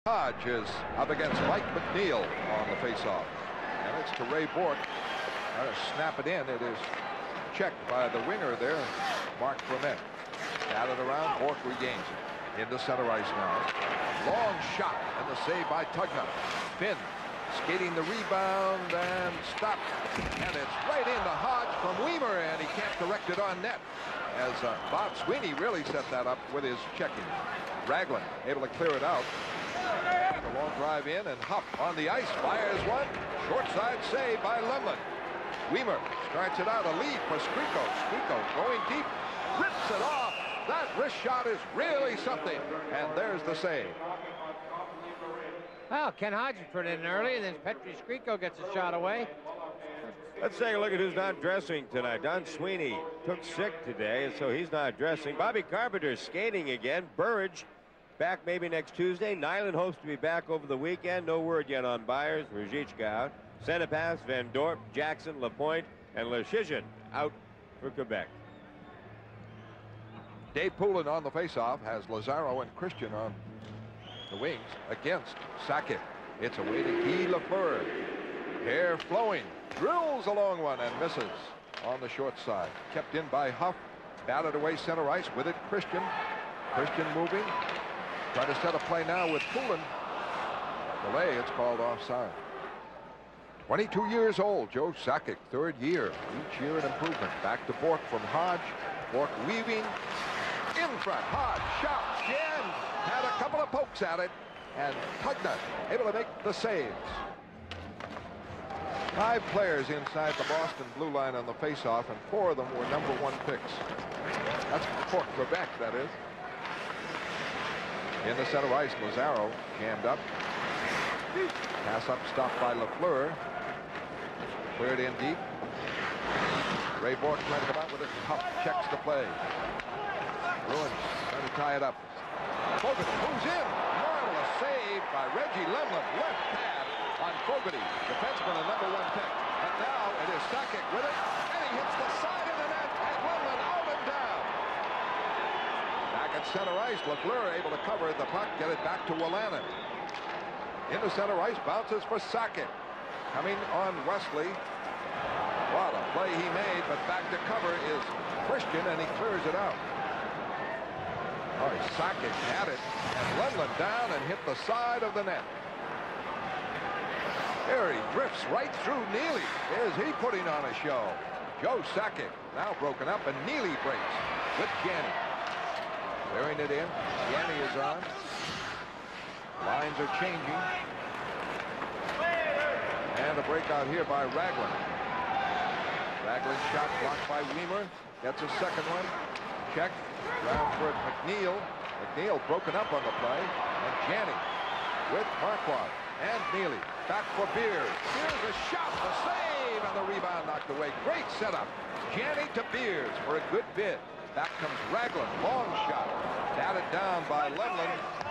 Hodge is up against Mike McNeil on the faceoff. And it's to Ray Bourque. Trying to snap it in. It is checked by the winger there, Mark Clement. Batted around, Bourque regains it. Into center ice now. Long shot and the save by Tugnutt. Finn skating the rebound and stopped. And it's right into Hodge from Weimer, and he can't direct it on net. As Bob Sweeney really set that up with his checking. Ragland able to clear it out. And a long drive in, and Huff on the ice fires one. Short side save by Lemlin. Weimer starts it out, a lead for Skriko. Skriko going deep, rips it off. That wrist shot is really something. And there's the save. Well, Ken Hodge put it in early, and then Petri Skriko gets a shot away. Let's take a look at who's not dressing tonight. Don Sweeney took sick today, and so he's not dressing. Bobby Carpenter's skating again. Burridge back maybe next Tuesday. Nyland hopes to be back over the weekend. No word yet on Byers. Ruzicka out. Centerpass, Van Dorp, Jackson, Lapointe, and Leschyshyn out for Quebec. Dave Poulin on the faceoff has Lazaro and Christian on the wings against Sakic. It's away to Guy Lafleur. Hair flowing. Drills a long one and misses on the short side. Kept in by Huff. Batted away center ice with it. Christian. Christian moving. Trying to set a play now with Poulin. Delay, it's called offside. 22 years old, Joe Sakic, third year. Each year an improvement. Back to Bourque from Hodge. Bourque weaving. In front, Hodge, shot, Jen had a couple of pokes at it, and Tugnutt able to make the saves. 5 players inside the Boston blue line on the faceoff, and 4 of them were #1 picks. That's for Quebec, that is. In the center ice, Lazaro jammed up. Pass up, stopped by Lafleur. Cleared in deep. Ray Bourque trying to come out with it. Huff checks the play. Bruins trying to tie it up. Fogarty moves in. Marvelous save by Reggie Lemlin. Left pad on Fogarty. Defenseman, a #1 pick. And now it is Sakic with it. And he hits the side of the net. And Lemlin out and down. Back at center ice. Lafleur able to cover the puck. Get it back to Wolanin. Into center ice. Bounces for Sakic. Coming on Wesley. What a play he made. But back to cover is Christian. And he clears it out. Oh, Sakic had it, and Lemlin down and hit the side of the net. There he drifts right through Neely. Is he putting on a show? Joe Sakic now broken up, and Neely breaks with Janney. Clearing it in. Janney is on. Lines are changing. And a breakout here by Ragland. Ragland shot blocked by Weimer. Gets a second one. Check. Round for McNeil. McNeil broken up on the play. And Janney with Marquardt and Neely. Back for Beers. Beers a shot, the save, and the rebound knocked away. Great setup. Janney to Beers for a good bid. Back comes Ragland. Long shot. Batted down by Lemlin.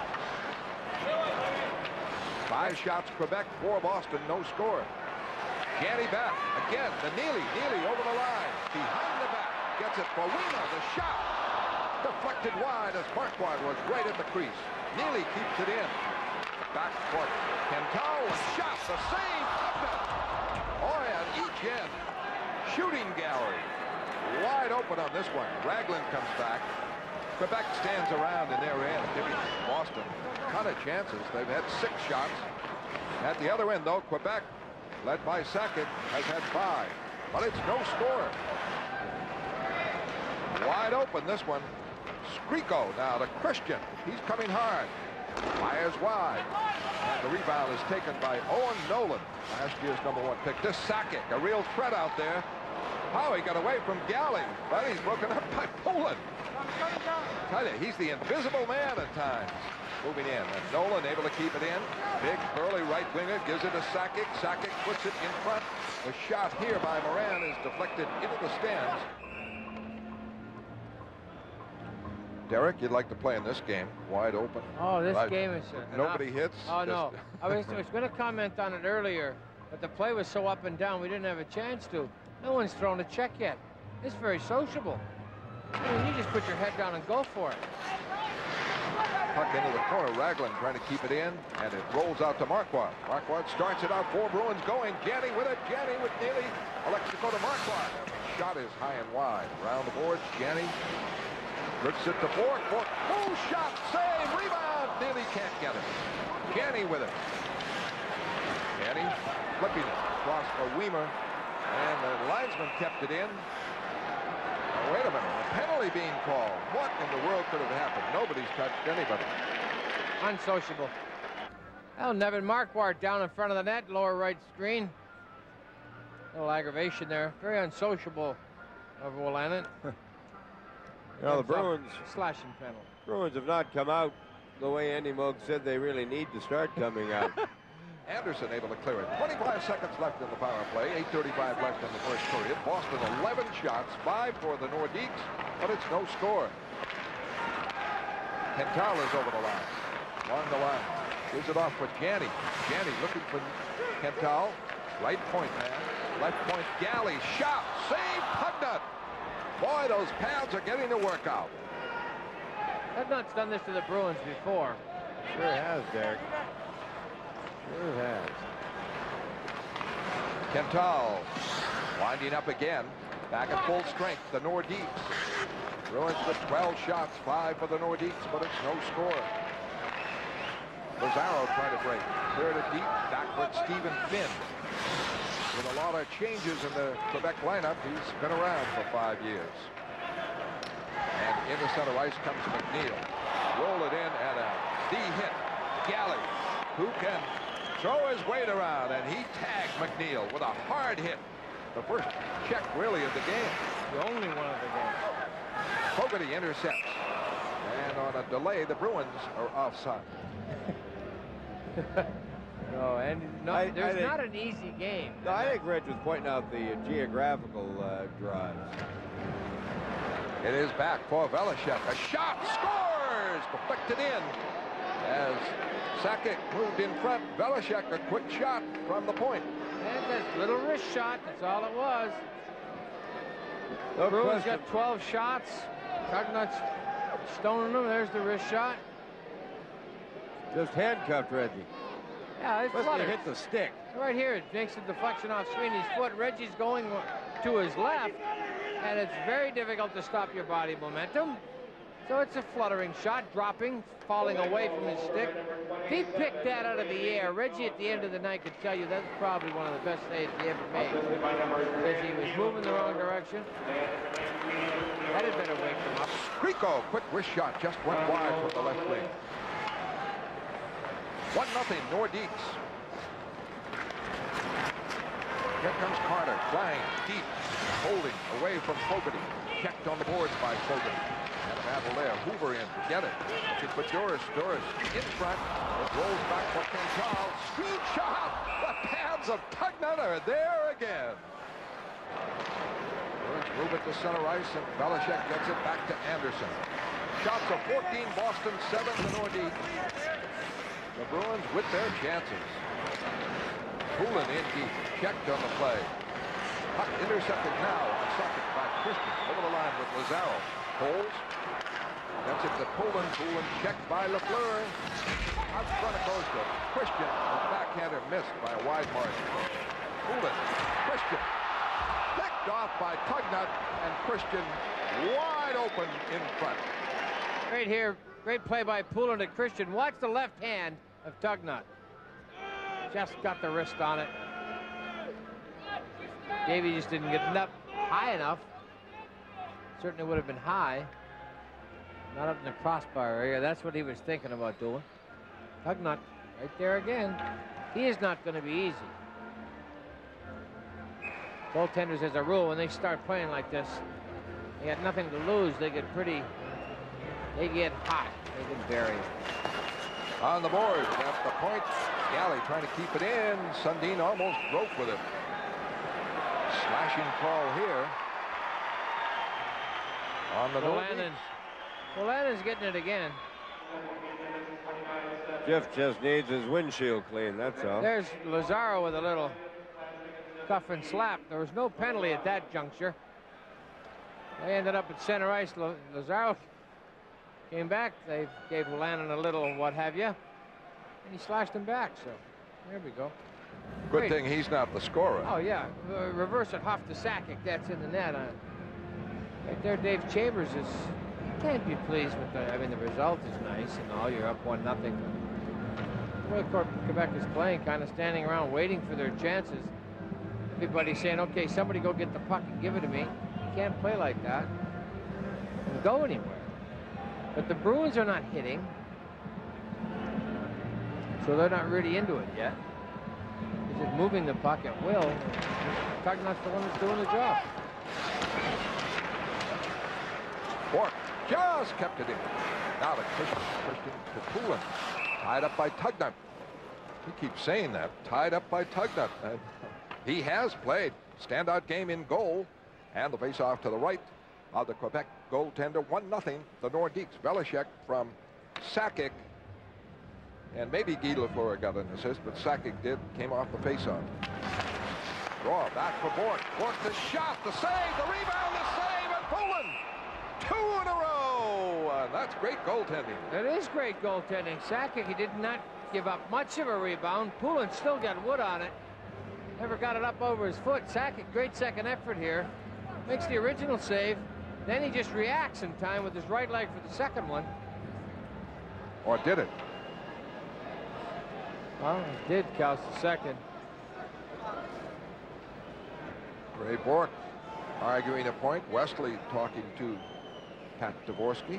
5 shots Quebec, 4 Boston, no score. Janney back. Again to Neely. Neely over the line. Behind the back. Gets it for Weimer. The shot. Deflected wide as Marquardt was right at the crease. Neely keeps it in. Back for Kentel. Shot. The save. Oh, and each end. Shooting gallery. Wide open on this one. Ragland comes back. Quebec stands around in their end, giving Boston a ton of chances. They've had 6 shots. At the other end, though, Quebec, led by Sakic, has had 5. But it's no score. Wide open, this one. Skriko now to Christian. He's coming hard. Fires wide. And the rebound is taken by Owen Nolan, last year's #1 pick. To Sakic, a real threat out there. Oh, he got away from Galley, but he's broken up by Poulin. Tell you, he's the invisible man at times. Moving in, and Nolan able to keep it in. Big, burly right winger gives it to Sakic. Sakic puts it in front. The shot here by Moran is deflected into the stands. Derek, you'd like to play in this game, wide open. Oh, this game is nobody hits. Oh no, I was going to comment on it earlier, but the play was so up and down we didn't have a chance to. No one's thrown a check yet. It's very sociable. I mean, you just put your head down and go for it. Puck into the corner. Raglan trying to keep it in, and it rolls out to Marquardt. Marquardt starts it out. 4 Bruins going. Janney with it. Janney with Neely. Elects to go to Marquardt. And the shot is high and wide. Around the boards, Janney looks it to Bork. Bork. Oh, shot. Save. Rebound. Neely can't get it. Janney with it. Janney flipping it across for Weimer. And the linesman kept it in. Now, wait a minute. A penalty being called. What in the world could have happened? Nobody's touched anybody. Unsociable. Well, Nevin Marquardt down in front of the net, lower right screen. Little aggravation there. Very unsociable of Wolanin. Now the Bruins slashing penalty. Bruins have not come out the way Andy Moog said they really need to start coming out. Anderson able to clear it. 25 seconds left in the power play. 8:35 left in the first period. Boston 11 shots, 5 for the Nordiques, but it's no score. Kental is over the line. Along the line. Gives it off for Janney. Janney looking for Kental. Right point man. Left point Galley. Shot. Save. Tugnutt. Boy, those pads are getting to work out. Tugnutt's done this to the Bruins before. Sure has, Derek. Sure has. Kental winding up again. Back at full strength, the Nordiques. Bruins with 12 shots, 5 for the Nordiques, but it's no score. Lazaro trying to break. Cleared it deep. Backward Stephen Finn. With a lot of changes in the Quebec lineup, he's been around for 5 years. And into center ice comes McNeil. Roll it in and a D hit. Galley, who can throw his weight around, and he tagged McNeil with a hard hit. The first check, really, of the game. The only one of the game. Fogarty intercepts. And on a delay, the Bruins are offside. No, and there's not an easy game. No, I think Reg was pointing out the geographical drives. It is back for Velishek. A shot, scores! Deflected in. As Sakic moved in front, Velishek a quick shot from the point. And that little wrist shot, that's all it was. No Bruins question. got 12 shots. Tugnutt's stoning them. There's the wrist shot. Just handcuffed Reggie. Yeah, it's Must have flutters. hit the stick. Right here, it makes a deflection off Sweeney's foot. Reggie's going to his left, and it's very difficult to stop your body momentum. So it's a fluttering shot, dropping, falling away from his stick. He picked that out of the air. Reggie at the end of the night could tell you that's probably one of the best saves he ever made. Because he was moving the wrong direction. That had better wake him up. Rico, quick wrist shot, just went wide from the left wing. 1-0, Nordiques. Here comes Carter, flying deep, holding away from Fogarty. Checked on the boards by Fogarty. And a battle there. Hoover in to get it. Looking for Doris. Doris in front. It rolls back for Kental. Speed shot. The pads of Tugnutt are there again. Bruins move it to center ice, and Velishek gets it back to Anderson. Shots of 14, Boston 7 to Nordiques. The Bruins with their chances. Poulin in deep. Checked on the play. Puck intercepted now on second by Christian. Over the line with Lazaro. Holds. Gets it to Poulin. Poulin checked by Lafleur. Out front it goes to Christian. The backhander missed by a wide margin. Poulin. Christian. Picked off by Tugnutt. And Christian wide open in front. Right here, great play by Poulin to Christian. Watch the left hand of Tugnutt. Just got the wrist on it. Davey just didn't get it up high enough. Certainly would have been high. Not up in the crossbar area. That's what he was thinking about doing. Tugnutt right there again. He is not going to be easy. Goaltenders, as a rule, when they start playing like this, they got nothing to lose. They get hot. They get buried. On the board, at the point, Galley trying to keep it in. Sundin almost broke with it. Slashing call here. On the Nordiques. Wolanin's getting it again. Jeff just needs his windshield clean, that's all. There's Lazaro with a little cuff and slap. There was no penalty at that juncture. They ended up at center ice. Lazaro Came back, they gave Lannon a little what have you, and he slashed him back. So there we go. Good Great. thing he's not the scorer. Oh yeah, reverse it, Huff to Sakic. That's in the net. Right there, Dave Chambers can't be pleased with the. I mean, the result is nice and all. You're up 1-0. The way Quebec is playing, kind of standing around waiting for their chances. Everybody's saying, "Okay, somebody go get the puck and give it to me." You can't play like that and go anywhere. But the Bruins are not hitting, so they're not really into it yet. They're just moving the puck at will. Tugnutt's the one that's doing the job. Bork just kept it in. Now to Christian to Poulin. Tied up by Tugnutt. He keeps saying that. Tied up by Tugnutt. He has played standout game in goal. And the face-off to the right of the Quebec goaltender. 1-0. The Nordiques. Belichick from Sakic. And maybe Guy Lafleur got an assist, but Sakic did. Came off the face-off. Draw back for Bork. Bork the shot, the save, the rebound, the save, and Poulin. 2 in a row. That's great goaltending. That is great goaltending. Sakic, he did not give up much of a rebound. Poulin still got wood on it. Never got it up over his foot. Sakic, great second effort here. Makes the original save. Then he just reacts in time with his right leg for the second one. Or did it? Well, it did cost the second. Ray Bork arguing a point. Wesley talking to Pat Dvorsky.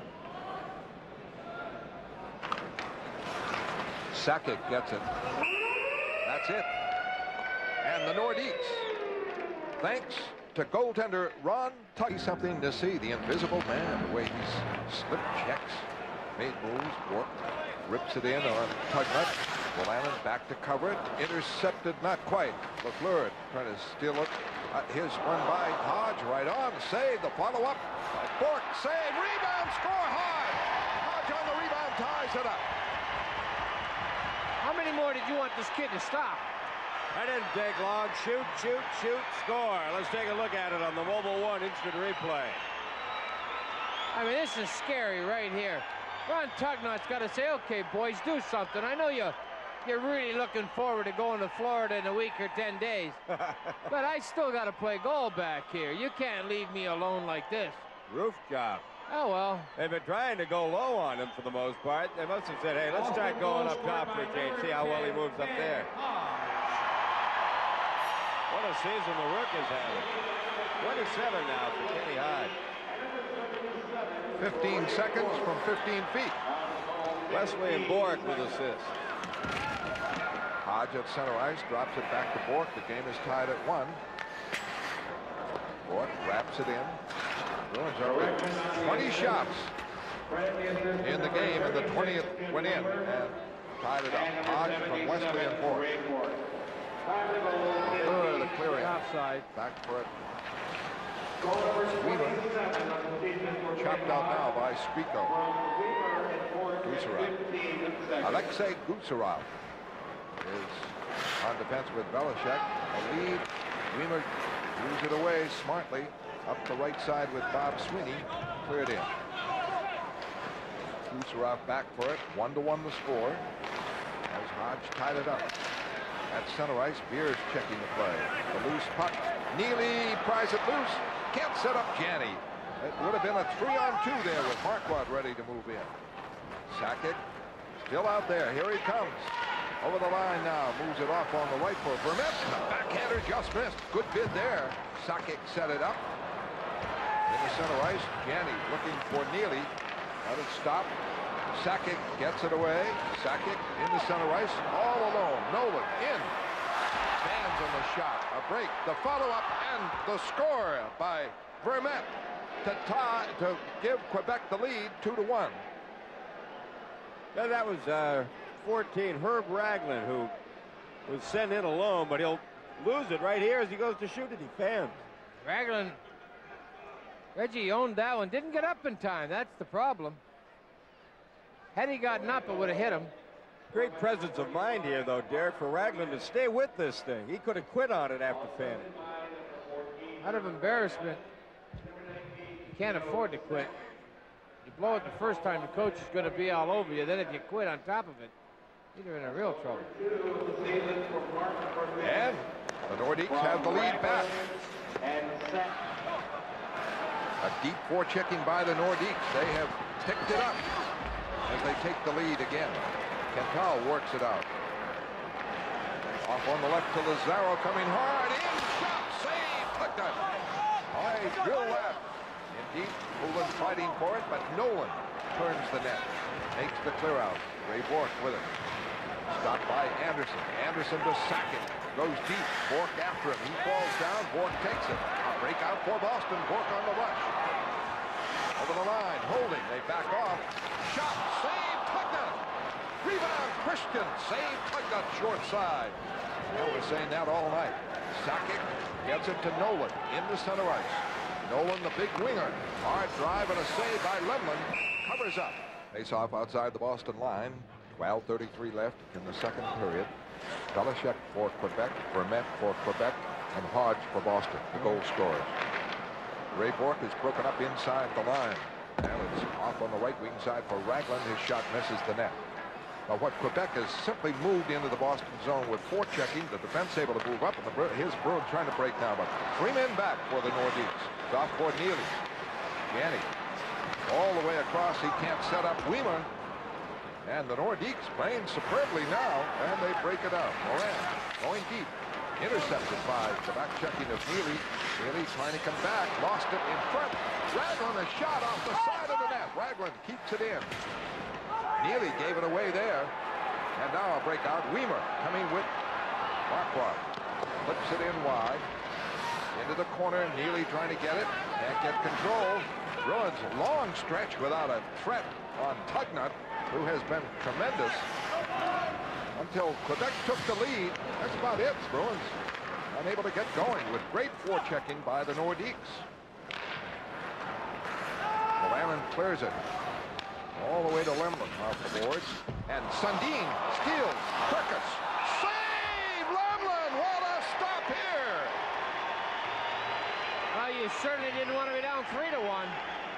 Sakic gets it. That's it. And the Nordiques, thanks to goaltender Ron Tugnutt. Something to see. The invisible man, the way he's slipped checks, made moves, Bork rips it in on Tugnutt. Lannon back to cover it. Intercepted, not quite. Lafleur trying to steal it. Here's one by Hodge, right on. Save, the follow-up. Bork, save, rebound, score, Hodge. Hodge on the rebound, ties it up. How many more did you want this kid to stop? That didn't take long. Shoot, shoot, shoot, score. Let's take a look at it on the Mobile One instant replay. I mean, this is scary right here. Ron Tugnutt's got to say, okay, boys, do something. I know you're really looking forward to going to Florida in a week or 10 days. But I still got to play goal back here. You can't leave me alone like this. Roof job. Oh, well. They've been trying to go low on him for the most part. They must have said, hey, let's try going up top for a change. See how well he moves up there. What a season the Rook is having. 27 now for Kenny Hodge. 15 seconds from 15 feet. Wesley and Bork with assists. Hodge at center ice, drops it back to Bork. The game is tied at 1. Bork wraps it in. Bruins are up 20 shots in the game, and the 20th went in and tied it up. Hodge from Wesley and Bork. The clearing. Offside. Back for it. Weaver. Chopped out now by Spico. Gusarov. Alexei Gusarov is on defense with Belichick. A lead. Weimer moves it away smartly. Up the right side with Bob Sweeney. Cleared in. Gusarov back for it. 1-1 the score. As Hodge tied it up. At center ice, Beers checking the play. The loose puck. Neely pries it loose. Can't set up Janney. It would have been a 3-on-2 there with Marquardt ready to move in. Sakic still out there. Here he comes. Over the line now. Moves it off on the right for Vermette. Backhander just missed. Good bid there. Sakic set it up. In the center ice, Janney looking for Neely. Let it stop. Sakic gets it away. Sakic in the center ice. All alone. Nolan in. Stands on the shot. A break. The follow-up and the score by Vermette to give Quebec the lead 2-1. Yeah, that was 14. Herb Ragland, who was sent in alone, but he'll lose it right here as he goes to shoot it. He fans. Ragland. Reggie owned that one. Didn't get up in time. That's the problem. Had he gotten up, it would have hit him. Great presence of mind here, though, Derek, for Ragland to stay with this thing. He could have quit on it after fanning. Out of embarrassment, you can't afford to quit. You blow it the first time, the coach is going to be all over you. Then if you quit on top of it, you're in a real trouble. And the Nordiques have the lead back. A deep forechecking by the Nordiques. They have picked it up as they take the lead again. Kental works it out. Off on the left to Lazaro, coming hard. In, shot, save, Tugnutt. High drill left. Indeed, Poulin fighting for it, but Nolan turns the net. Makes the clear out. Ray Bourque with it. Stopped by Anderson. Anderson to Sackett. Goes deep. Bourque after him. He falls down. Bourque takes it. A breakout for Boston. Bourque on the rush. Over the line. Holding. They back off. Shot. Save. Tugnutt. Rebound. Christian. Save. Tugnutt. Short side. Well, we're saying that all night. Sackett gets it to Nolan. Into center ice. Nolan, the big winger. Hard drive and a save by Lemlin. Covers up. Face off outside the Boston line. 12:33 left in the second period. Belichick for Quebec, Vermette for Quebec, and Hodge for Boston, the goal scorers. Ray Bourque is broken up inside the line. And it's off on the right wing side for Ragland. His shot misses the net. Now what Quebec has simply moved into the Boston zone with forechecking. The defense able to move up, and his Bruins trying to break now. But 3 men back for the Nordiques. Off for Neely. Yanni all the way across. He can't set up Weimer. And the Nordiques playing superbly now, and they break it out. Moran going deep. Intercepted by the back checking of Neely. Neely trying to come back. Lost it in front. Ragland a shot off the side of the net. Ragland keeps it in. Neely gave it away there. And now a breakout. Weimer coming with Marquardt. Flips it in wide. Into the corner. Neely trying to get it. Can't get control. Bruins long stretch without a threat on Tugnutt, who has been tremendous until Quebec took the lead. That's about it. Bruins unable to get going with great forechecking by the Nordiques. Allen clears it all the way to Lemlin off the boards. And Sundin steals. Kirkus. Save! Lemlin! What a stop here! Well, you certainly didn't want to be down 3-1.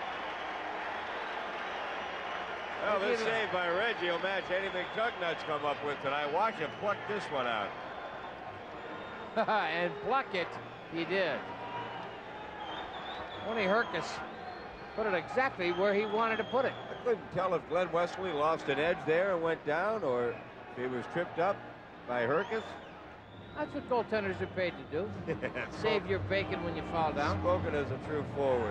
Well, this save by Reggie will match anything Tugnutt's come up with tonight. Watch him pluck this one out. And pluck it, he did. Tony Herkus put it exactly where he wanted to put it. I couldn't tell if Glenn Wesley lost an edge there and went down, or if he was tripped up by Herkus. That's what goaltenders are paid to do. Save your bacon when you fall down. Spoken as a true forward.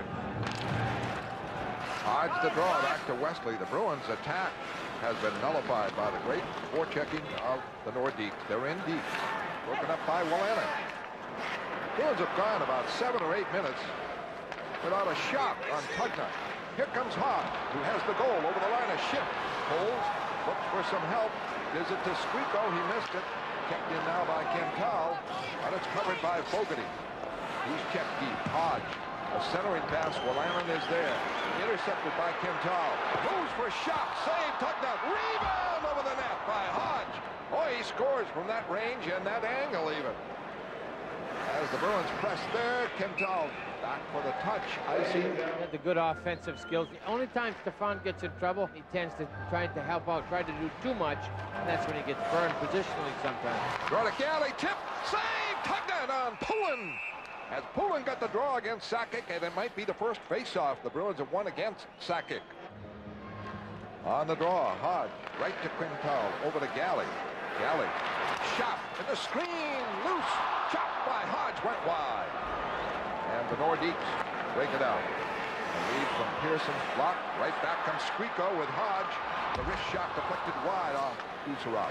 Hodge the draw back to Wesley. The Bruins attack has been nullified by the great forechecking of the Nordiques. They're in deep. Broken up by Wolanin. Bruins have gone about 7 or 8 minutes without a shot on Tugnutt. Here comes Hodge, who has the goal over the line of shift. Holds, looks for some help. Gives it to Squeako. He missed it. Kept in now by Kental, and it's covered by Fogarty. He's checked deep. Hodge. A centering pass. Wolanin is there. Intercepted by Kental. Moves for shot. Save. Tugnutt. Rebound over the net by Hodge. Oh, he scores from that range and that angle even. As the Bruins press there, Kental back for the touch. Icy. He had the good offensive skills. The only time Stefan gets in trouble, he tends to try to help out, try to do too much, and that's when he gets burned positionally sometimes. Draw to Galley. Tip. Save. Tugnutt on Poulin. As Poulin got the draw against Sakic, and it might be the first face-off the Bruins have won against Sakic. On the draw, Hodge right to Quintal, over to Galley. Galley, shot, and the screen, loose, chopped by Hodge, went wide. And the Nordiques break it out. The lead from Pearson, blocked, right back comes Squeako with Hodge. The wrist shot deflected wide off Kucherov.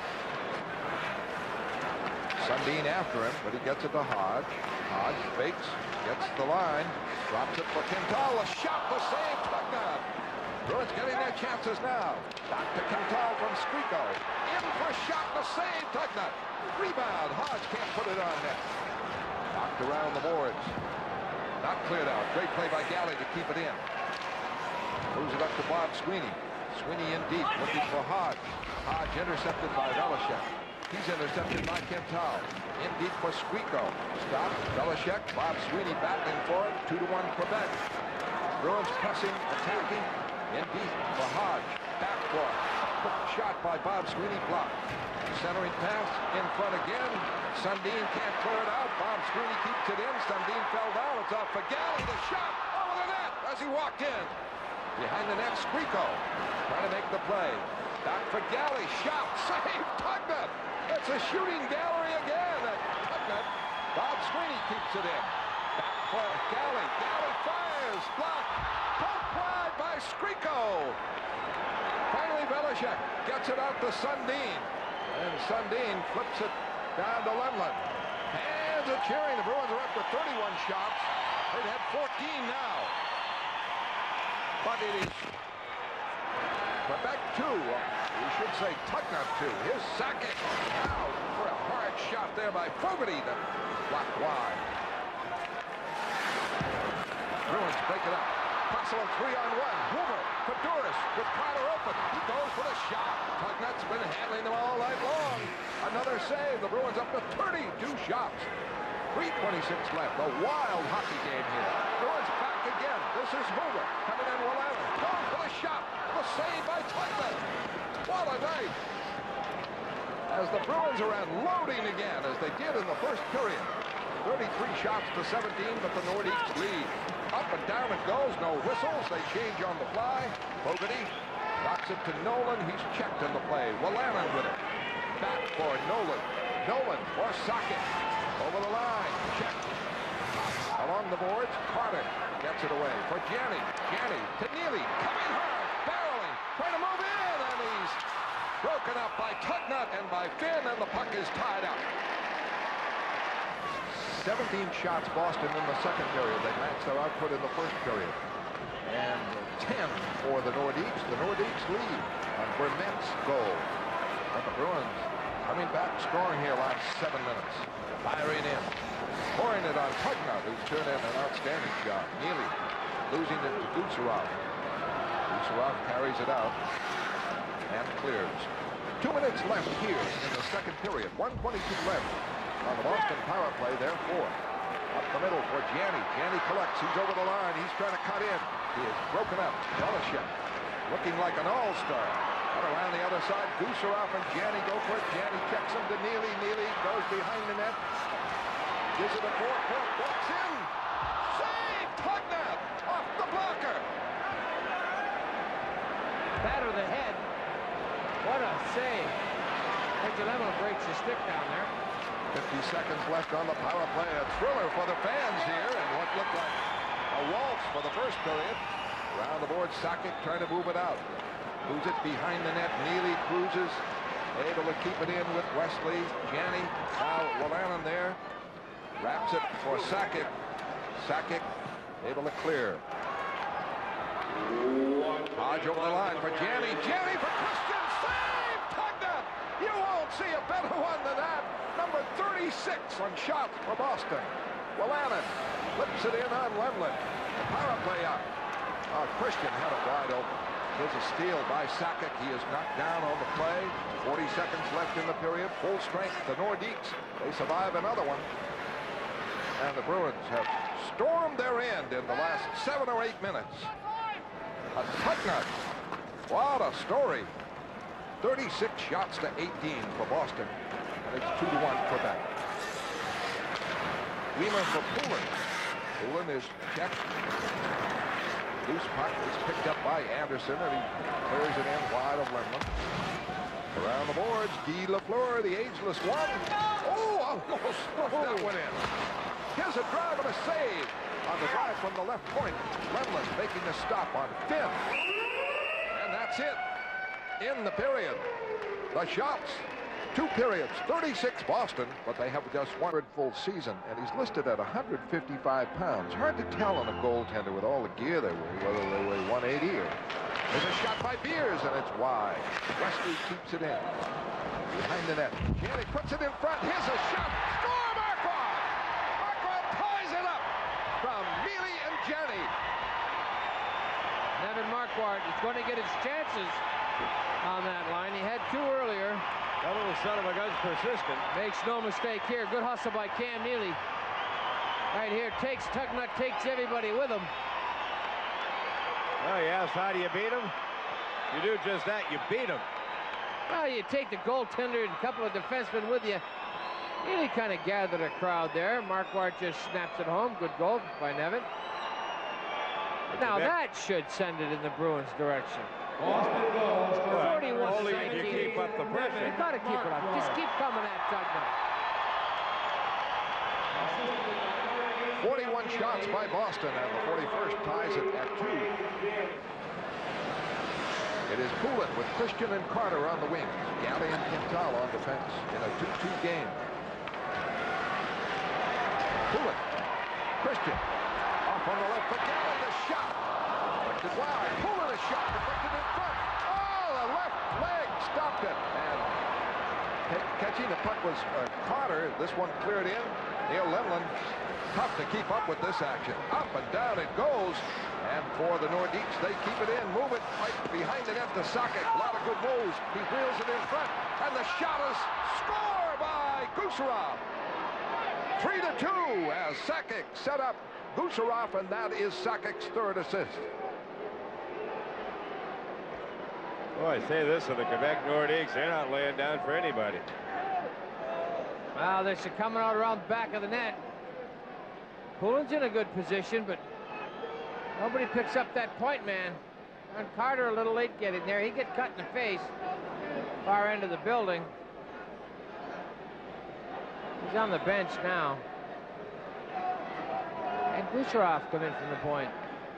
Sundin after him, but he gets it to Hodge. Hodge fakes, gets the line, drops it for Quintal. A shot to save Tugnutt. Bruins getting their chances now. Back to Quintal from Squeako. In for a shot to save Tugnutt. Rebound. Hodge can't put it on net. Knocked around the boards. Not cleared out. Great play by Galley to keep it in. Moves it up to Bob Sweeney. Sweeney in deep, looking for Hodge. Hodge intercepted by Belichick. He's intercepted by Quintal. In deep for Squeako. Stop. Belichick. Bob Sweeney battling for it. 2-1 Quebec. Bruins pressing, attacking. In deep for Hodge. Backcourt. Shot by Bob Sweeney, blocked. Centering pass in front again. Sundin can't clear it out. Bob Sweeney keeps it in. Sundin fell down. It's off for Galley. The shot over the net as he walked in. Behind the net, Skriko trying to make the play. Back for Galley. Shot. Save. Tugnutt. It's a shooting gallery again. Tugnutt. Bob Sweeney keeps it in. Back for Galley. Galley fires. Blocked. Poked wide by Skriko. Finally, Belichick gets it out to Sundin. And Sundin flips it down to Lemlin. Hands are cheering. The Bruins are up to 31 shots. They've had 14 now. But it is Quebec 2. We should say Tugnutt 2. Here's Sakic. Now for a hard shot there by Fogarty. The block wide. Bruins break it up. Possible 3-on-1. Hoover for Duras with Carter open. He goes for the shot. Tugnutt's been handling them all night long. Another save. The Bruins up to 32 shots. 3:26 left. A wild hockey game here. Bruins back again. This is Hoover coming in. Willamette goes for the shot. The save by Tugnutt. What a night. As the Bruins are unloading again, as they did in the first period. 33 shots to 17, but the Nordiques lead. Up and down it goes, no whistles. They change on the fly. Fogarty knocks it to Nolan. He's checked in the play. Willamette with it. Back for Nolan. Nolan for Sakic. Over the line. Check. Along the boards, Carter gets it away for Janney. Janney to Neely. Coming hard. Barreling. Trying to move in. And he's broken up by Tugnutt and by Finn. And the puck is tied up. 17 shots Boston in the second period. They matched their output in the first period. And 10 for the Nordiques. The Nordiques lead on Vermette's goal. But the Bruins coming back strong here last 7 minutes. Firing in. Pouring it on Tugnutt, who's turned in an outstanding job. Neely losing it to Gutserov. Gutserov carries it out and clears. 2 minutes left here in the second period. 1:22 left on the Boston power play, therefore. Up the middle for Janney. Janney collects. He's over the line. He's trying to cut in. He is broken up. Belichick looking like an all-star. And around the other side, Gutserov and Janney go for it. Janney checks him to Neely. Neely goes behind the net. Gives it a forefoot. Walks in. Save! Tugnutt off the blocker. Batter the head. What a save. Lemon breaks the stick down there. 50 seconds left on the power play. A thriller for the fans here, and what looked like a waltz for the first period. Around the board, Sakic trying to move it out. Moves it behind the net. Neely cruises. Able to keep it in with Wesley. Janney. Now Willamette there. Wraps it for Sakic. Sakic able to clear. Hodge over the line for Janney. Janney for Christian. Save! Tugnutt! You won't see a better one than that. Number 36 on shot for Boston. Willamette flips it in on Lemlin. The power play up. Christian had it wide open. There's a steal by Sakic. He is knocked down on the play. 40 seconds left in the period. Full strength. The Nordiques, they survive another one. And the Bruins have stormed their end in the last 7 or 8 minutes. A Tugnutt. What a story. 36 shots to 18 for Boston. And it's 2-1 Quebec. Weimer for Poulin. Poulin is checked. Loose puck is picked up by Anderson, and he clears it in wide of Lemlin. Around the boards, Guy Lafleur, the ageless one. Oh, almost that went in. Here's a drive and a save on the drive from the left point. Lemlin making a stop on Finn. And that's it. In the period. The shots. 2 periods. 36 Boston, but they have just 1 full season, and he's listed at 155 pounds. Hard to tell on a goaltender with all the gear they wear, whether they weigh 180 or... There's a shot by Beers, and it's wide. Wesley keeps it in. Behind the net. Janney puts it in front. Here's a shot. Score, Marquardt! Marquardt ties it up from Neely and Janney. Evan Marquardt is going to get his chances on that line. He had 2 earlier. That little son of a gun's persistent. Makes no mistake here. Good hustle by Cam Neely. Right here, Tugnutt takes everybody with him. Oh, yes. How do you beat him? You do just that. You beat him. Well, you take the goaltender and a couple of defensemen with you. Really kind of gathered a crowd there. Marquardt just snaps it home. Good goal by Nevin. Now that should send it in the Bruins' direction. Boston goals for 41 Only if you keep up the pressure. You got to keep it up. Just keep coming at Tugnutt. 41 shots by Boston, and the 41st ties it at 2. It is Poulin with Christian and Carter on the wings. Galley and Quintal on defense in a 2-2 game. Poulin, Christian, off on the left for Galley, the shot. Deflected wide. Poulin, a shot deflected in front. Oh, the left leg stopped it. And catching the puck was Carter. This one cleared in. Neil Lemlin, tough to keep up with this action. Up and down it goes. And for the Nordiques, they keep it in, move it right behind the net to Sakic. A lot of good moves. He wheels it in front. And the shot is scored by Gusarov. 3-2 as Sakic set up Gusarov, and that is Sakic's 3rd assist. Boy, I say this of the Quebec Nordiques, they're not laying down for anybody. Well, they're coming out around the back of the net. Poulin's in a good position, but nobody picks up that point man. And Carter a little late getting there. He gets cut in the face. Far end of the building. He's on the bench now. And Gusarov come in from the point.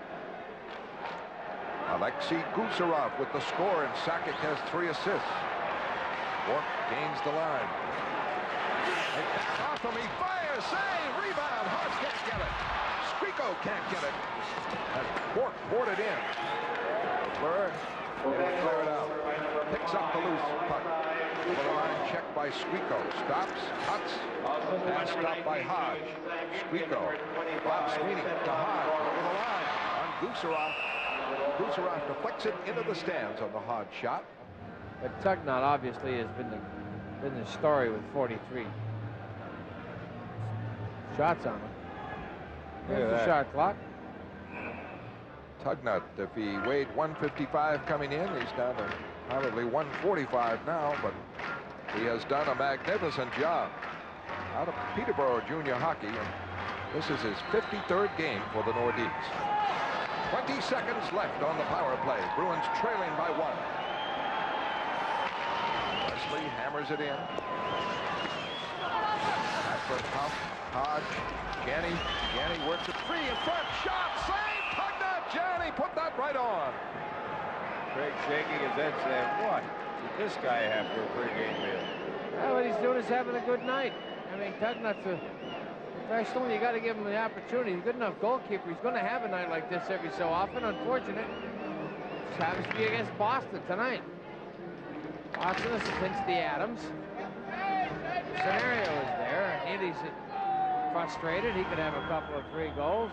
Alexei Gusarov with the score, and Sakic has 3 assists. Bourque gains the line. Off him, he fires, save, rebound. Hartz can't get it. Squeako can't get it. And Bourque poured it in. Fleur didn't clear it out. Picks up the loose puck. For the line checked by Squeako. Stops, cuts, and stopped by Hodge. Squeako. Bob Sweeney to Hodge over the line on Gusarov. Gusarov deflects it into the stands on the Hodge shot. But Tugnutt obviously has been the story with 43 shots on him. There's the shot clock. Tugnutt, if he weighed 155 coming in, he's down to probably 145 now, but he has done a magnificent job out of Peterborough junior hockey, and this is his 53rd game for the Nordiques. 20 seconds left on the power play. Bruins trailing by 1. Wesley hammers it in. Ashford, Huff, Hodge, Janney. Janney works it free in front. Shot, save, Tugnutt. Janney put that right on. Craig shaking his head saying, what did this guy have for a pregame meal? Well, what he's doing is having a good night. I mean, Tugnutt's a professional. You got to give him the opportunity. He's a good enough goalkeeper. He's going to have a night like this every so often. Unfortunate. Just happens to be against Boston tonight. Boston is against the Adams. The scenario is there. Healy's frustrated. He could have a couple of 3 goals.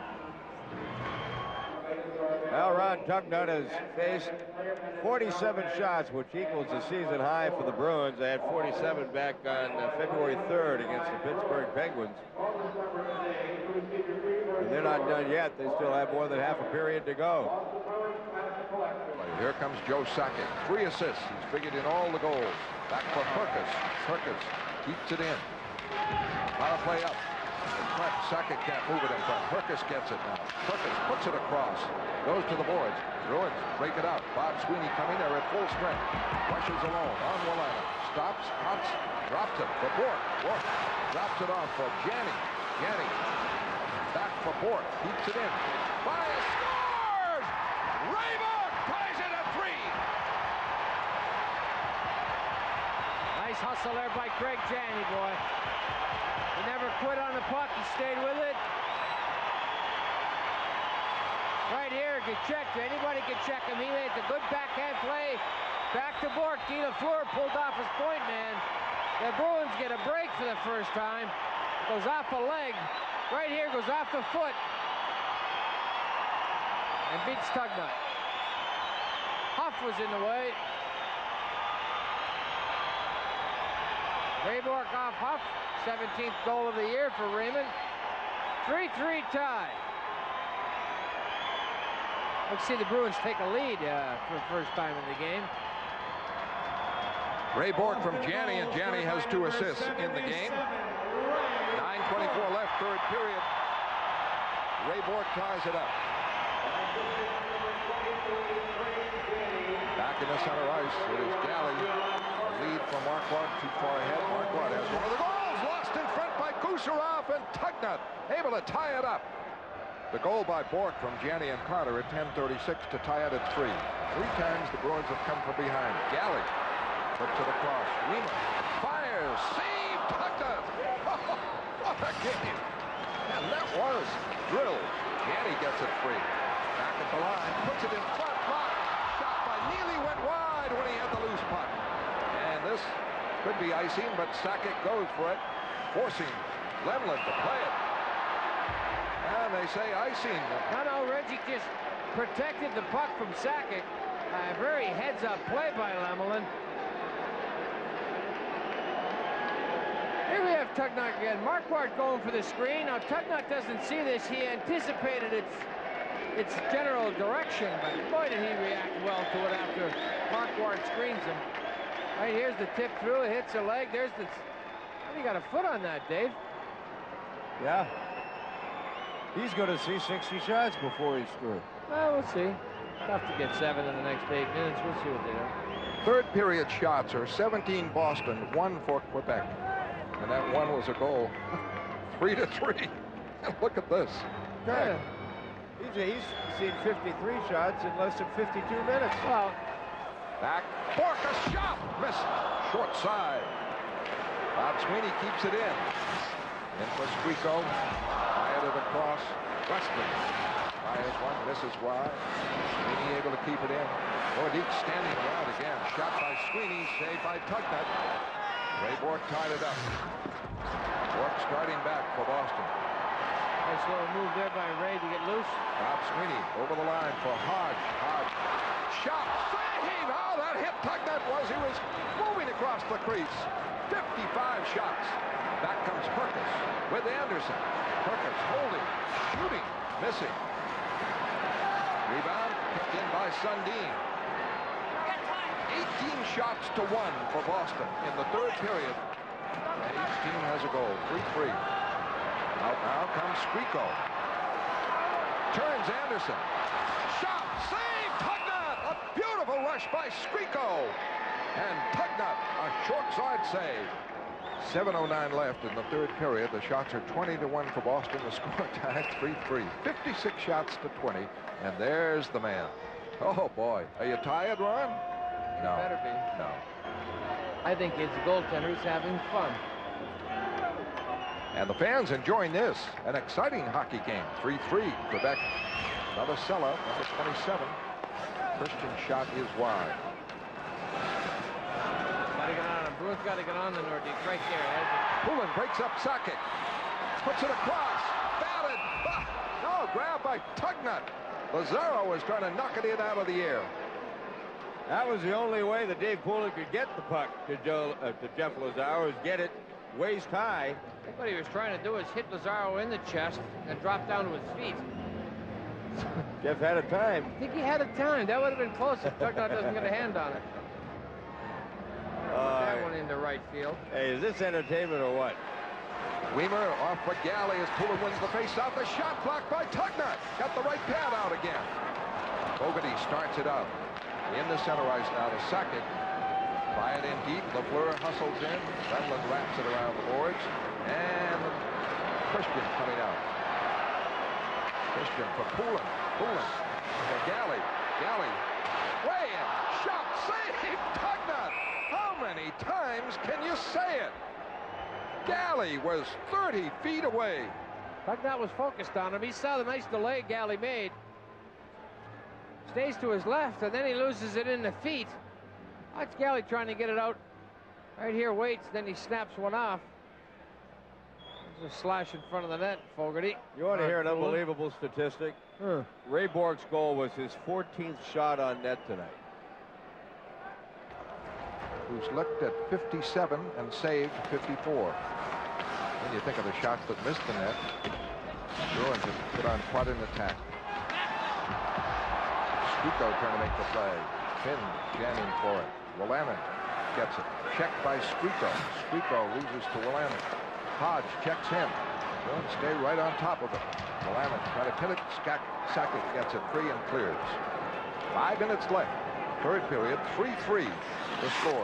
Well, Ron Tugnutt has faced 47 shots, which equals the season high for the Bruins. They had 47 back on February 3rd against the Pittsburgh Penguins. And they're not done yet. They still have more than half a period to go. Here comes Joe Sakic. 3 assists. He's figured in all the goals. Back for Perkis. Perkis keeps it in. Power play up. In front, Sakic can't move it in front. Perkis gets it now. Perkis puts it across. Goes to the boards. Bruins break it up. Bob Sweeney coming there at full strength. Rushes alone on Wallana. Stops, cuts, drops it for Bourque. Bourque drops it off for Janney. Janney back for Bourque. Keeps it in. Fires, scores! Ray Bourque ties it at 3. Nice hustle there by Craig Janney, boy. He never quit on the puck. He stayed with it. Right here, can check. Anybody can check him. He made a good backhand play. Back to Bourque. Guy Lafleur pulled off his point man. The Bruins get a break for the first time. Goes off a leg. Right here, goes off the foot. And beats Tugnutt. Huff was in the way. Ray Bourque off Huff. 17th goal of the year for Raymond. 3-3 tie. Let's see the Bruins take a lead for the first time in the game. Ray Bork from Janney, and Janney has 2 assists in the game. 9:24 left, third period. Ray Bork ties it up. Back in the center ice, it is Galley. Lead from Marquardt, too far ahead. Marquardt has one of the goals, lost in front by Kucherov, and Tugnutt able to tie it up. The goal by Bork from Janney and Carter at 10:36 to tie it at 3. 3 times the Bruins have come from behind. Galley puts it across. Wiener fires, save, Tugnutt. Oh, what a game! And that was drilled. Janney gets it free. Back at the line, puts it in front, blocked. Shot by Neely went wide when he had the loose puck. And this could be icing, but Sakic goes for it, forcing Lemlin to play it. And they say icing. No, Reggie just protected the puck from Sakic. A very heads-up play by Lemlin. Here we have Tugnutt again. Marquardt going for the screen. Now Tugnutt doesn't see this. He anticipated its general direction, but boy did he react well to it after Marquardt screens him. Right, here's the tip through. It hits a leg. There's the... Oh, he got a foot on that, Dave. Yeah. He's going to see 60 shots before he's through. Well, we'll see. Tough to get 7 in the next 8 minutes. We'll see what they do. Third period shots are 17 Boston, 1 for Quebec. And that one was a goal. 3-3. Look at this. Yeah. He's seen 53 shots in less than 52 minutes. Well, back. Bork, a shot. Missed. Short side. Bob Sweeney keeps it in. In for Squeako. Fired it across. Weston fires one, misses wide. Sweeney able to keep it in. Nordique standing around again. Shot by Sweeney, saved by Tugnutt. Ray Bork tied it up. Bork starting back for Boston. nice little move there by Ray to get loose. Bob Sweeney over the line for Hodge. Hodge. Shot. Save! Oh, that hit Tugnutt was. He was moving across the crease. 55 shots. Back comes Perkins with Anderson. Perkins holding, shooting, missing. Rebound kicked in by Sundin. 18 shots to 1 for Boston in the third period. And each team has a goal. 3-3. Now comes Squeako. Turns Anderson. Shot. Save. Tugnutt. A beautiful rush by Squeako. And Tugnutt, a short side save. 7:09 left in the third period. The shots are 20-1 for Boston. The score tied 3-3. 56 shots to 20. And there's the man. Oh, boy. Are you tired, Ron? No. Better be. No. I think it's the goaltender. He's having fun. And the fans enjoying this. An exciting hockey game. 3-3. Quebec. Another sellout. Number 27. Christian shot is wide. Gotta get on him. Bruins gotta get on the Nordique right there. Poulin breaks up Sakic. Puts it across. Batted. No, grab by Tugnutt. Lazaro was trying to knock it in out of the air. That was the only way that Dave Poulin could get the puck to Jeff Lazaro, is get it waist high. What he was trying to do is hit Lazaro in the chest and drop down to his feet. Jeff had a time. I think he had a time. That would have been close if Tugnutt doesn't get a hand on it. That one into right field. Hey, is this entertainment or what? Weimer off for Galley as Poulin wins the faceoff. The shot blocked by Tugnutt. Got the right pad out again. Fogarty starts it out. In the center ice now to Sakic. Fired in deep. Lafleur hustles in. Lemlin wraps it around the boards. And Christian coming out. Christian for Poulin. Poulin for Galley. Galley. Way in. Shot. Save. Tugnutt. How many times can you say it? Galley was 30 feet away. Tugnutt was focused on him. He saw the nice delay Galley made. Stays to his left, and then he loses it in the feet. That's Galley trying to get it out. Right here, waits, then he snaps one off. There's a slash in front of the net, Fogarty. You want to hear an unbelievable statistic? Ray Bork's goal was his 14th shot on net tonight. Who's looked at 57 and saved 54. When you think of the shots that missed the net, Bruins have put on quite an attack. Squeako trying to make the play. Finn jamming for it. Willamette gets it. Checked by Squeako. Squeako loses to Willamette. Hodge checks him. Bruins stay right on top of it. Willamette try to pin it. Sakic gets it free and clears. 5 minutes left. Third period. 3-3 the score.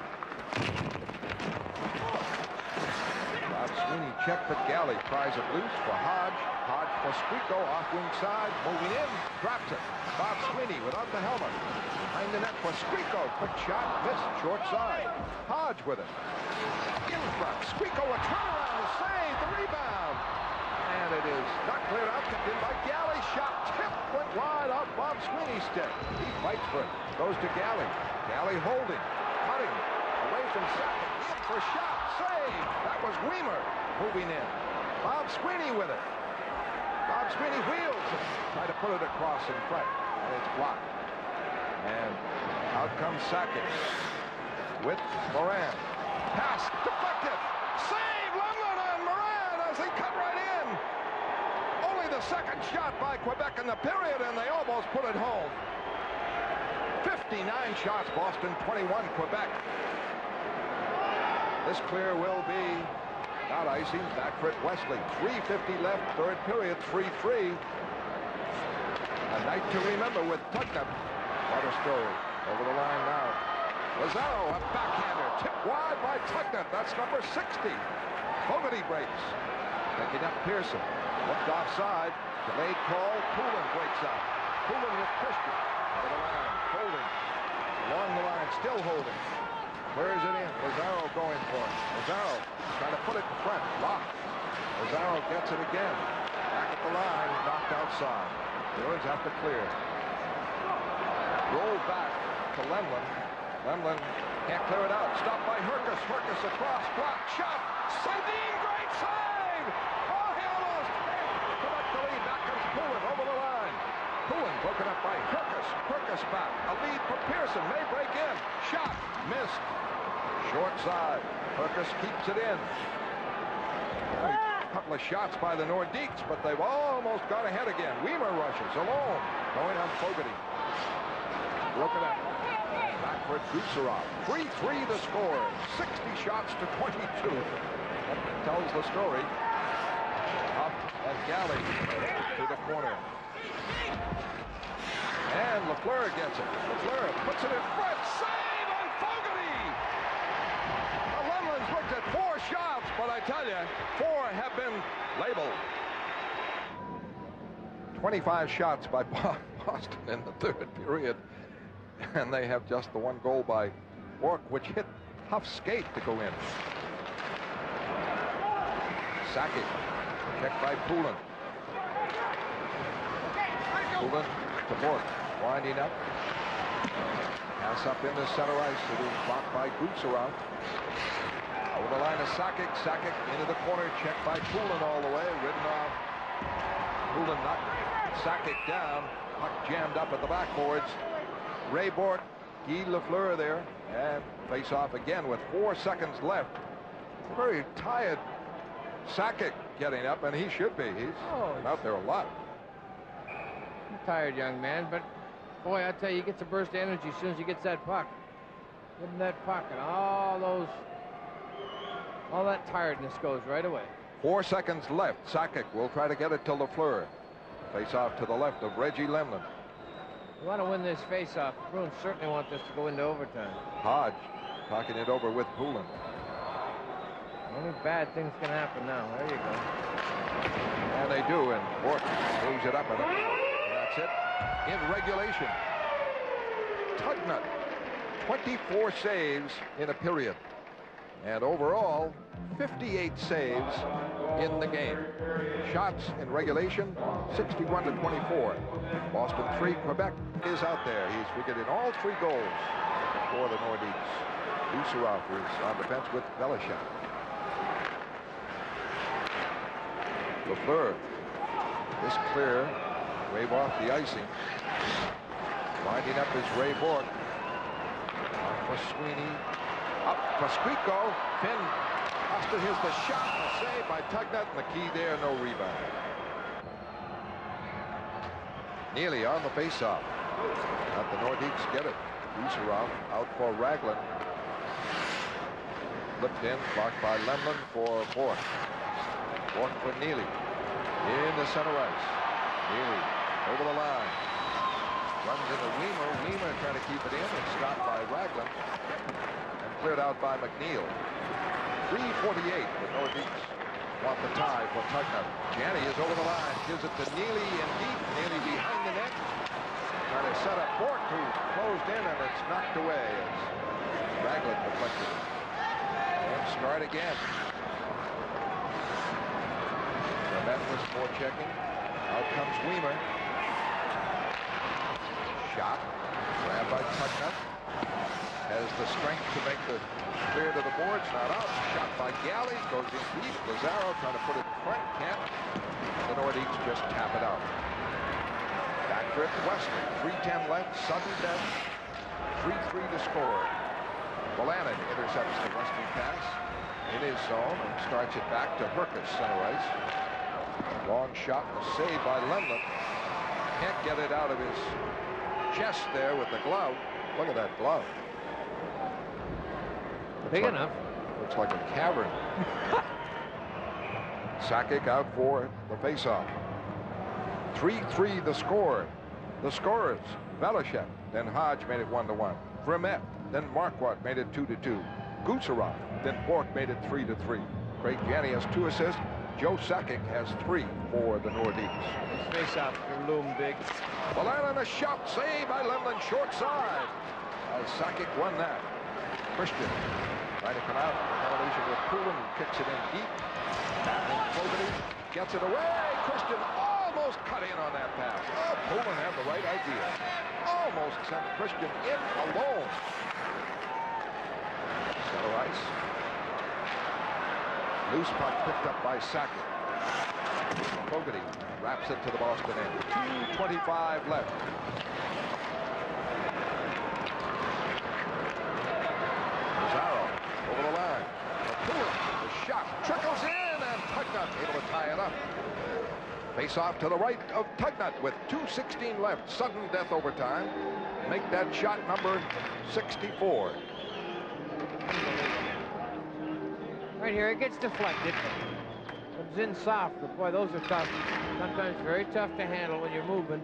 Bob Sweeney checked, but Galley pries it loose for Hodge. Hodge for Squeako off wing side. Moving in. Drops it. Bob Sweeney without the helmet. Behind the net for Squeako. Quick shot. Missed. Short side. Hodge with it. In front. Squeako a turnaround. A save. The rebound. And it is not cleared out. Kept in by Galley. Shot. Tip. Went wide off Bob Sweeney's stick. He fights for it. Goes to Galley. Galley holding. Cutting. Away from Sakic. In for shot. Save. That was Weimer moving in. Bob Sweeney with it. Bob Sweeney wheels it. Try to put it across in front. And it's blocked. And out comes Sakic with Moran. Pass deflected. Save Lemlin and Moran as he cut right in. Only the second shot by Quebec in the period, and they almost put it home. 59 shots, Boston, 21 Quebec. This clear will be not icing. Back for it, Wesley. 3:50 left, third period, 3-3. A night to remember with Tugnutt. What a story. Over the line now. Lazaro, a backhander. Tipped wide by Tugnutt. That's number 60. Fogarty breaks. Picking up Pearson. Looked offside. Delayed call. Poulin breaks out. Poulin with Christian. Over the line. Holding. Along the line. Still holding. Clears it in. Lazaro going for it. Lazaro trying to put it in front. Locked. Lazaro gets it again. Back at the line. Knocked outside. Bruins have to clear. Roll back to Lemlin. Lemlin can't clear it out. Stopped by Herkus. Herkus across. Blocked. Shot. Sundin. Great save. Oh, he almost collect the lead. Back comes Poulin over the line. Poulin broken up by Herkus. Herkus back. A lead for Pearson. May break in. Shot. Missed. Short side. Herkus keeps it in. A couple of shots by the Nordiques, but they've almost got ahead again. Weimer rushes alone. Going on Fogarty. Broken up. Back for Gusarov. 3-3 the score. 60 shots to 22. That tells the story. Up and Galley to the corner. And Lafleur gets it. Lafleur puts it in front. Save on Fogarty! The Lemlins looked at 4 shots, but I tell you, 4 have been labeled. 25 shots by Boston in the third period. And they have just the 1 goal by Bourque, which hit tough skate to go in. Sakic, checked by Poulin. Poulin to Bourque, winding up. Pass up in the center ice. It is blocked by Gusarov. Over the line of Sakic. Sakic into the corner, checked by Poulin all the way. Ridden off. Poulin knocked Sakic down. Puck jammed up at the backboards. Ray Bourque, Guy Lafleur there, and face off again with 4 seconds left. Very tired Sakic getting up, and he should be. He's been out there a lot. Tired young man, but boy, I tell you, he gets a burst of energy as soon as he gets that puck. Give him that puck, and all that tiredness goes right away. 4 seconds left. Sakic will try to get it to Lafleur. Face off to the left of Reggie Lemlin. You want to win this face-off. The Bruins certainly want this to go into overtime. Hodge talking it over with Poulin. Only bad things can happen now. There you go. And they do, and Bourque moves it up, and that's it. In regulation. Tugnutt, 24 saves in a period. And overall, 58 saves in the game. Shots in regulation, 61-24. Boston 3, Quebec is out there. He's figured in all 3 goals for the Nordiques. Gusarov is on defense with Velishak. Lafleur, this clear, wave off the icing. Winding up is Ray Bourque. On for Sweeney. Up for Squeako. Finn. Austin, here's the shot. A save by Tugnutt, and the key there, no rebound. Neely on the faceoff. Let the Nordiques get it. Gusarov out for Raglan. Flipped in, blocked by Lemlin for Bork. Bork for Neely. In the center ice. Neely over the line. Runs into Weimer. Weimer trying to keep it in and stopped by Raglan. And cleared out by McNeil. 3:48. The Nordiques want the tie for Tugnutt. Janney is over the line. Gives it to Neely in deep. Neely behind the net. Trying to set up Bork, who closed in, and it's knocked away as Raglan deflected it. And start again. That was for checking. Out comes Weimer. Shot. Grabbed by Tugnutt. Has the strength to make the clear to the boards. Not out. Shot by Galley. Goes in deep. Lazaro trying to put it in front. Can't. The Nordiques just tap it out. Backdrift Western. 3:10 left. Sudden death. 3-3 to score. Bolannon intercepts the Western pass in his zone and starts it back to Herkus, center ice. Long shot was saved by Lemlin. Can't get it out of his chest there with the glove. Look at that glove. Big enough. Looks like a cavern. Sakic out for the faceoff. 3-3 the score. The scorers: Belichick, then Hodge made it 1-1. Vermette, then Marquardt made it 2-2. Gusarov, then Bork made it 3-3. Craig Janney has 2 assists. Joe Sakic has 3 for the Nordiques. Face-off can loom big. Bolannon, a shot saved by Lemlin, short side. Sakic won that. Christian trying to come out. Combination with Poulin, kicks it in deep. And Fogarty gets it away. Christian almost cut in on that pass. Oh, Poulin had the right idea. Almost sent Christian in alone. Center ice. Loose puck picked up by Sakic. Fogarty wraps it to the Boston end. 2:25 left. Lazaro over the line. The shot trickles in, and Tugnutt able to tie it up. Face off to the right of Tugnutt with 2:16 left. Sudden death overtime. Make that shot number 64. Right here, it gets deflected. Comes in soft, but boy, those are tough. Sometimes very tough to handle when you're moving.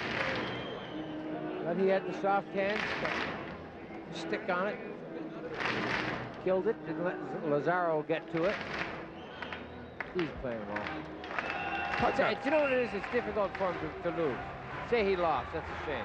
But he had the soft hands, stick on it. Killed it, didn't let Lazaro get to it. He's playing well. You know what it is? It's difficult for him to lose. Say he lost, that's a shame.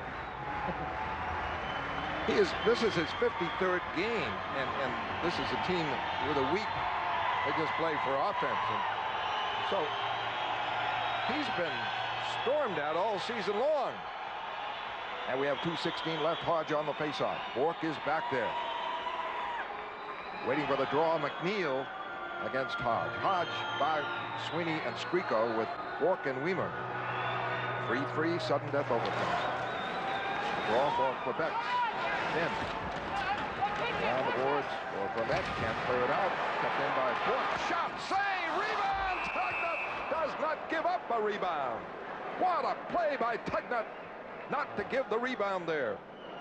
This is his 53rd game, and this is a team with a weak. They just play for offense, and so he's been stormed at all season long. And we have 2:16 left. Hodge on the faceoff. Bork is back there, waiting for the draw. McNeil against Hodge. Hodge by Sweeney and Skriko with Bork and Weimer. 3-3 sudden death overtime. Draw for Quebec. Then down the boards for Quebec. Can't clear it out. Kept in by Bork. Shot, save, rebound. Tugnutt does not give up a rebound. What a play by Tugnutt not to give the rebound there.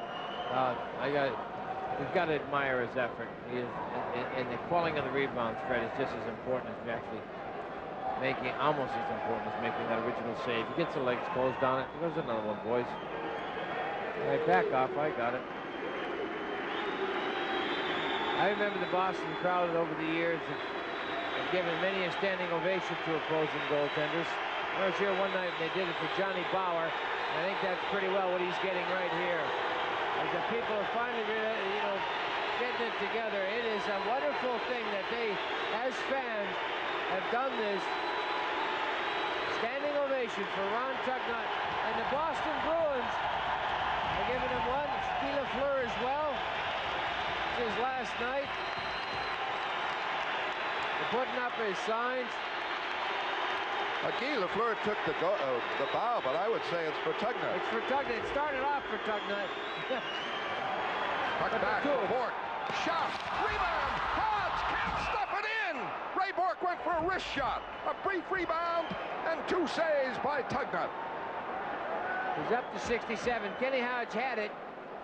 We've got to admire his effort. He is, and the quelling of the rebounds, Fred, is just as important as actually making, almost as important as making that original save. He gets the legs closed on it. There's another one, boys. All right, back off. I got it. I remember the Boston crowd over the years have given many a standing ovation to opposing goaltenders. I was here one night and they did it for Johnny Bauer. I think that's pretty well what he's getting right here. As the people are finally, getting it together. It is a wonderful thing that they, as fans, have done this. Standing ovation for Ron Tugnutt. And the Boston Bruins are giving him one. Guy Lafleur as well. It's his last night. They're putting up his signs. Guy Lafleur took the bow, but I would say it's for Tugnutt. It's for Tugnutt. It started off for Tugnutt. Puck back to Bork. Shot. Rebound. Hodge can't stuff it in. Ray Bork went for a wrist shot. A brief rebound and 2 saves by Tugnutt. He's up to 67. Kenny Hodge had it.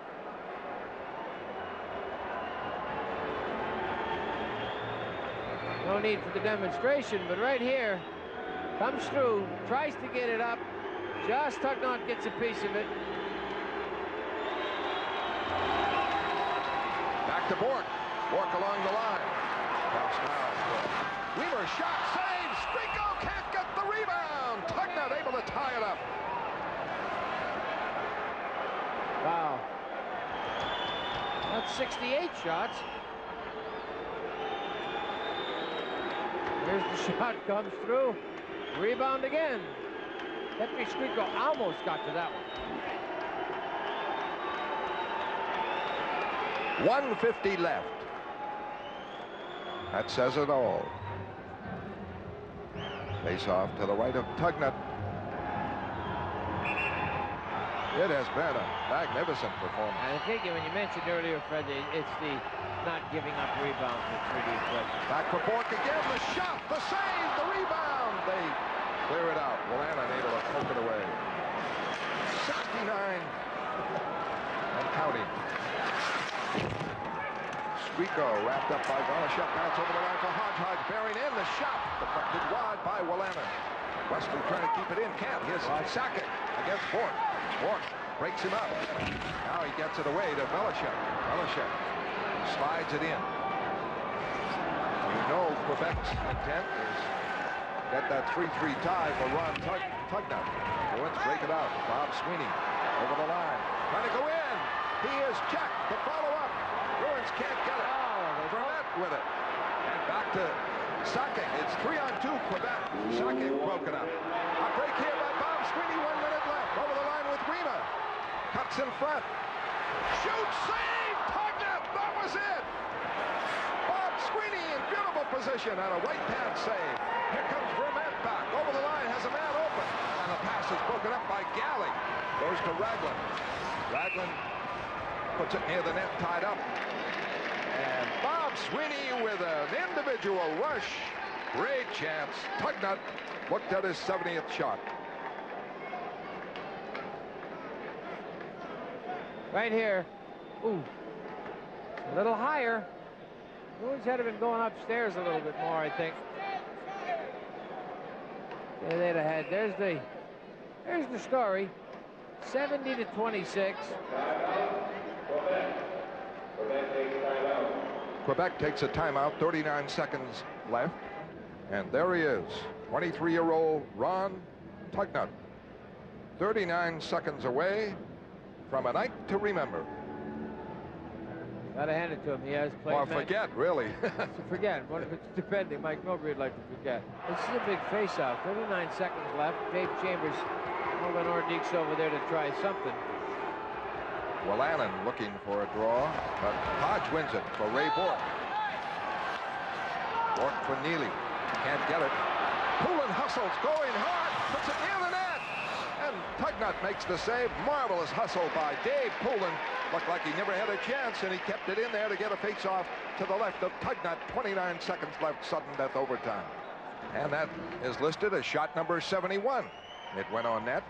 No need for the demonstration, but right here, comes through, tries to get it up. Just Tugnutt gets a piece of it. Back to Bork. Bork along the line. Weaver shot, saves. Skriko can't get the rebound. Tugnutt able to tie it up. Wow. That's 68 shots. Here's the shot, comes through. Rebound again. Petri Skriko almost got to that one. 1:50 left. That says it all. Face off to the right of Tugnutt. It has been a magnificent performance. I think when you mentioned earlier, Fred, it's the not giving up rebounds that's really impressive. Back for Bork again. The shot, the save, the rebound. They clear it out. Wolanin able to poke it away. 69 and counting. Skriko wrapped up by Velishek. Bounce over the line for Hodge. Hodge bearing in the shot. Deflected wide by Wolanin. Wesley trying to keep it in. Can't. Here's Sakic against Bork. Bork breaks him up. Now he gets it away to Velishek. Velishek slides it in. You know Quebec's intent is get that 3-3 tie for Ron Tugnutt. Bruins break it out. Bob Sweeney over the line. Trying to go in. He is checked. The follow-up. Bruins can't get it. Tugnutt with it. And back to Sakic. It's 3-on-2 Quebec. Sakic broken up. A break here by Bob Sweeney. 1 minute left. Over the line with Rima. Cuts in front. Shoot, save, Tugnutt. That was it. Bob Sweeney in beautiful position and a right hand save. Here comes Vermette back. Over the line, has a man open. And the pass is broken up by Galley. Goes to Raglan. Raglan puts it near the net, tied up. And Bob Sweeney with an individual rush. Great chance. Tugnutt looked at his 70th shot. Right here. Ooh. A little higher. Bruins had been going upstairs a little bit more, I think. Yeah, they'd have had. There's the story. 70-26. Quebec takes a timeout. 39 seconds left. And there he is. 23-year-old Ron Tugnutt. 39 seconds away from a night to remember. Gotta hand it to him. He has played. Or forget, really. Forget. What if it's depending? Mike Milbury would like to forget. This is a big face-off. 39 seconds left. Dave Chambers moving Ordix over there to try something. Wolanin looking for a draw, but Hodge wins it for Ray Bork. Bork for Neely. Can't get it. Poulin hustles, going hard, puts it near the net. And Tugnutt makes the save. Marvelous hustle by Dave Poulin. Looked like he never had a chance, and he kept it in there to get a face-off to the left of Tugnutt. 29 seconds left, sudden death overtime. And that is listed as shot number 71. It went on net.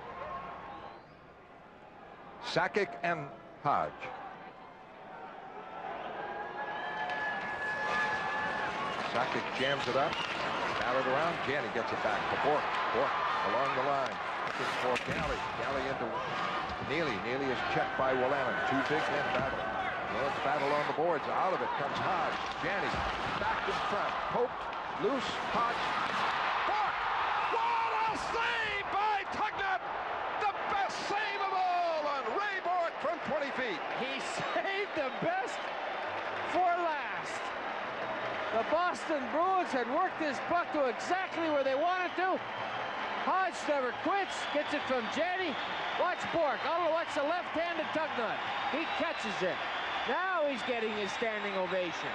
Sakic and Hodge. Sakic jams it up. Batted around. Janney gets it back to Bork. Bork along the line. Looking for Galley. Galley into Neely. Neely is checked by Wolanin. Two big men battle. Bruins battle on the boards. Out of it comes Hodge. Janney back in front. Poked. Loose. Hodge. Bork! What a save by Tugnutt! The best save of all on Ray Bork from 20 feet. He saved the best for last. The Boston Bruins had worked this puck to exactly where they wanted to. Hodge never quits. Gets it from Janney. Watch Bork. Oh, watch the left-handed Tugnutt. He catches it. Now he's getting his standing ovation.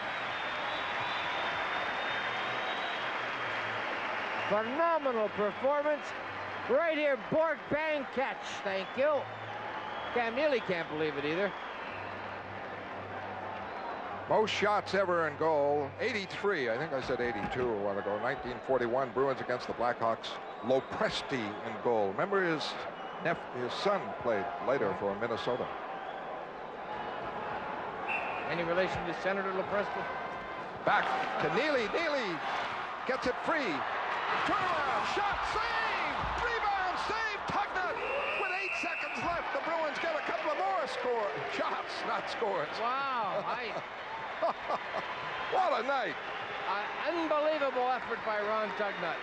Phenomenal performance. Right here, Bork, bang, catch. Thank you. Cam Neely can't believe it either. Most shots ever in goal, 83. I think I said 82 a while ago. 1941 Bruins against the Blackhawks. Lopresti in goal. Remember his His son played later for Minnesota. Any relation to Senator LaPresta? Back to Neely. Neely gets it free. Turnaround, shot, save! Rebound, save! Tugnutt with 8 seconds left. The Bruins get a couple of more shots, not scores. Wow. What a night. Unbelievable effort by Ron Tugnutt.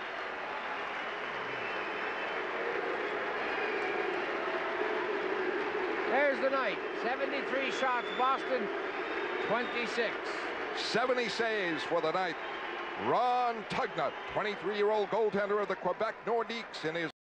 There's the night. 73 shots, Boston 26. 70 saves for the night. Ron Tugnutt, 23-year-old goaltender of the Quebec Nordiques in his